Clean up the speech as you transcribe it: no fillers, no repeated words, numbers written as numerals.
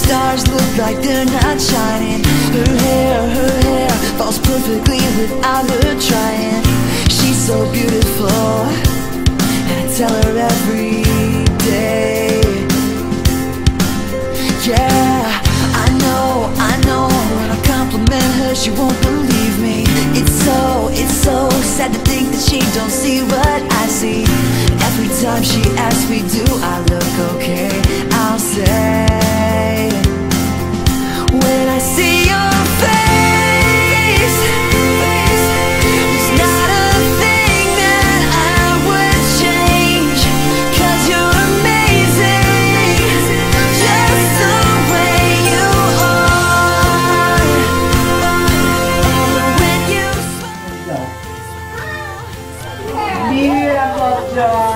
stars look like they're not shining. Her hair falls perfectly without her trying. She's so beautiful, and I tell her every day. Yeah, I know, when I compliment her she won't believe me. It's so sad to think that she don't see what I see. Every time she asks me, do I look okay, I'll say, when I see your face, there's not a thing that I would change, 'cause you're amazing, just the way you are. When you smile, Beautiful job.